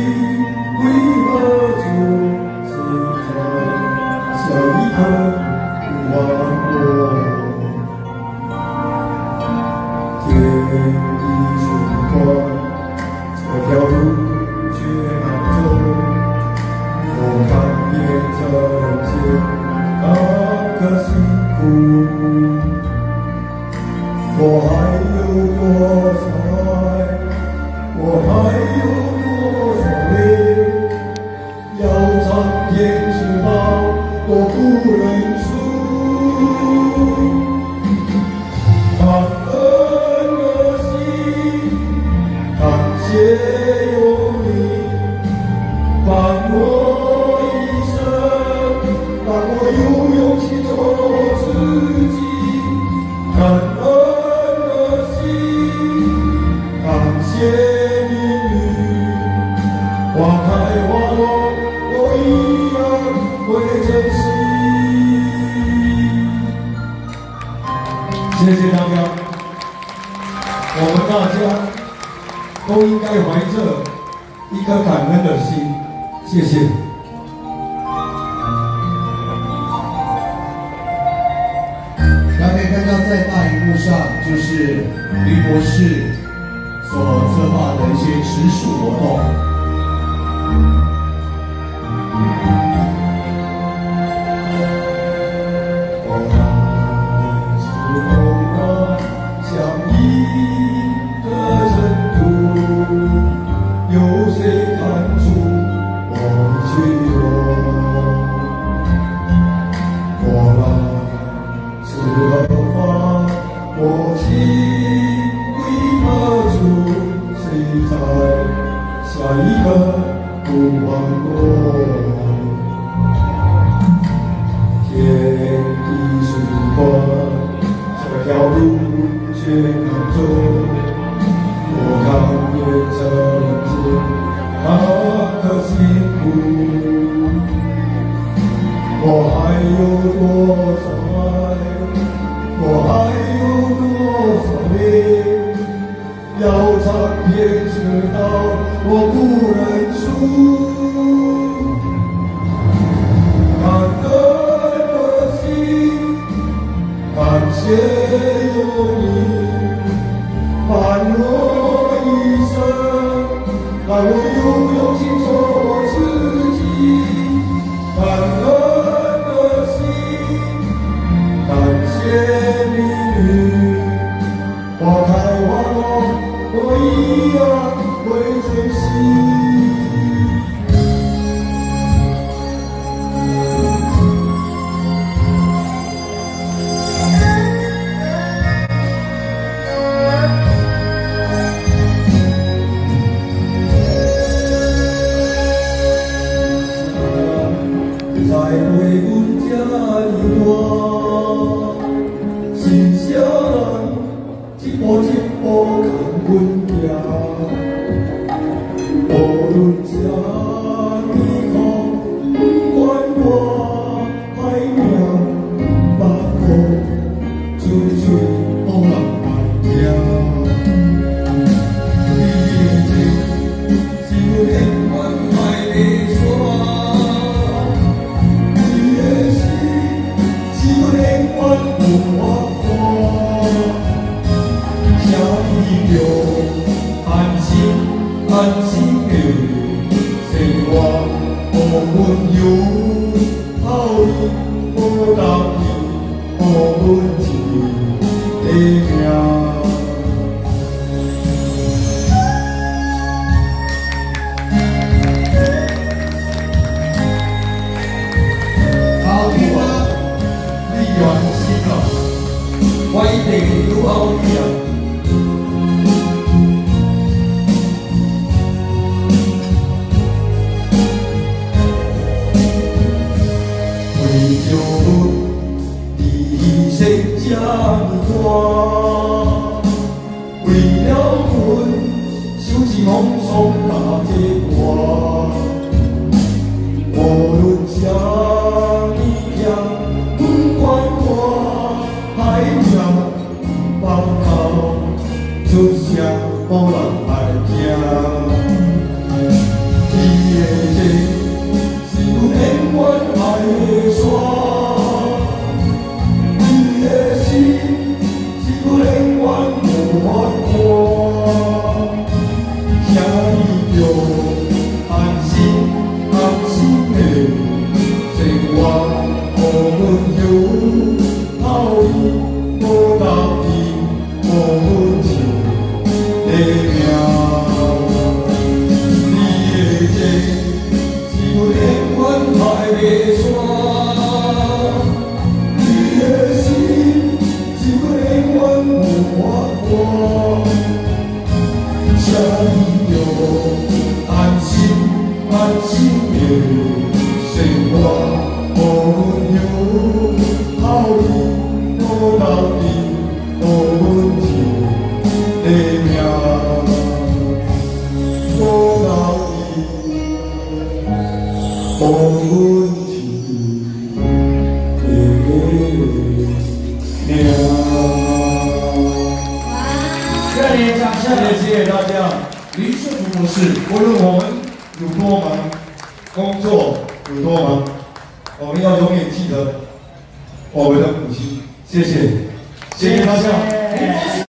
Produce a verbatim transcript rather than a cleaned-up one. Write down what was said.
为何做谁在下一刻不忘我？天地循环，这条路却难走。我看遍这人间那个辛苦，我还有多少爱？我还有多少泪？要长天知道，我不认输。感恩的心，感谢有你伴我一生，让我有勇气做自己。感恩的心，感谢。花开花落，我一样会珍惜。谢谢大家，我们大家都应该怀着一颗感恩的心，谢谢。 大家可以看到，在大荧幕上就是吕博士所策划的一些植树活动。 下一个不忘我，天地循环，这条路却难走。我看遍这人间那颗辛苦，我还有多少爱？我还有多少泪？要长天知道，我不认输。感恩的心，感谢有你伴我一生，让我有勇气做自己。感恩的心，感谢命运，花开花落。我一样会珍惜。在为阮这里大，心上人一步一步看阮。无论啥地方，不管我歹命，把我出去往人来行。你的情是阮永远爱的山，你的心是阮永远不忘我。下一秒。安心的生活，无阮有好意，无担忧，无阮一个命。好听吗？你用心啊，我一定有好意啊。这么大，为了阮手指风霜加这歌，无论啥物件，不管我海鸟放口，出声无人来听。 山，你的心就永远有我伴。请你着安心安心的生活，无论有好运无流年，无阮一个命，无流年，无阮一个命。 热烈掌声！ 谢谢大家。 林顺福博士， 无论我们有多忙，工作有多忙，我们要永远记得我们的母亲。谢谢，谢谢大家。